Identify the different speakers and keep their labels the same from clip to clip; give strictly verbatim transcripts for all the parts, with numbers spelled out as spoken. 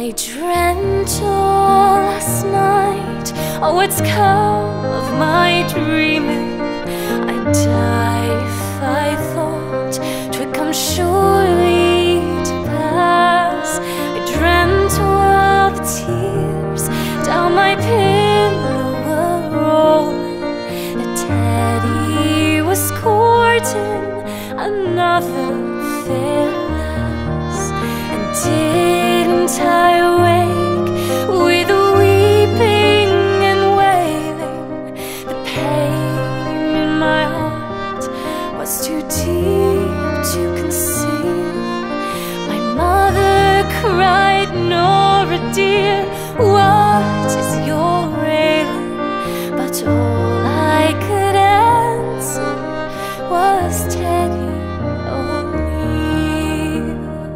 Speaker 1: I dreamt all last night, oh, what's come of my dreaming? I'd die if I thought 'twould come surely to pass. I dreamt all the tears down my pillow were rolling, that Teddy was courting another fair lass. And didn't I wake with weeping and wailing? The pain in my heart was too deep to conceal. My mother cried, "Nora dear, what is your ailing?" But all I could answer was Teddy O'Neill.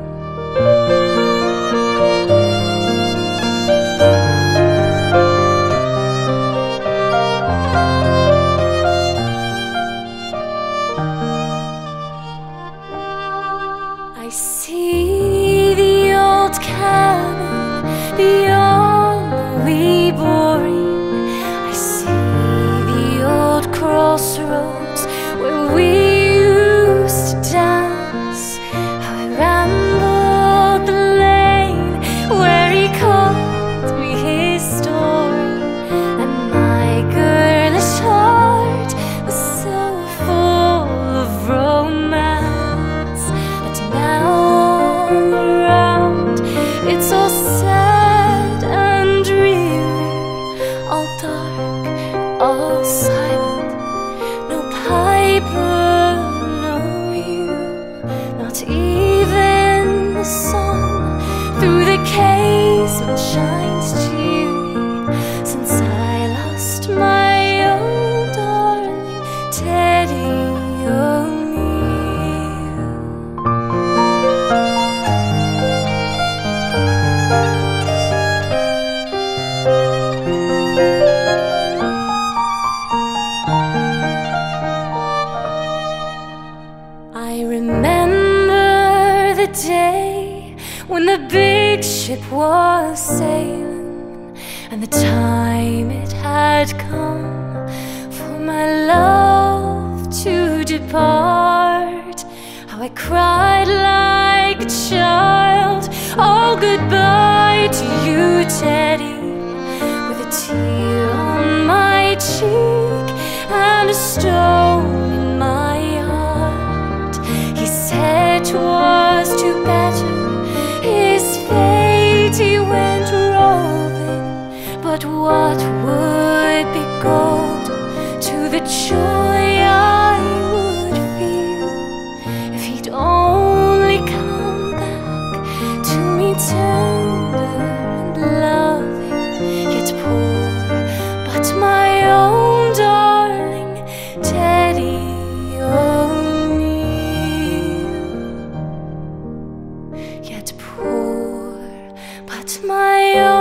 Speaker 1: I see the old cabin beyond the wee boring. I see the old crossroads where we used to dance. How I rambled the lane where he called me his story, and my girlish heart was so full of romance. But now all around it's all sad and dreary, all dark, all silent. No piper, no you, not even the sun through the casement shines cheery. Since I lost my own darling Teddy O'Neill. I remember the day when the big ship was sailing, and the time it had come for my love to depart. How I cried like a child, oh, goodbye to you, Teddy, with a tear on my cheek and a stone in my heart. He said 'twas too better his fate he went roving, but what would be gold to the joy I would feel if he'd only come back to me tender and loving, yet poor, but my own darling Teddy O'Neill. Yet poor, but my own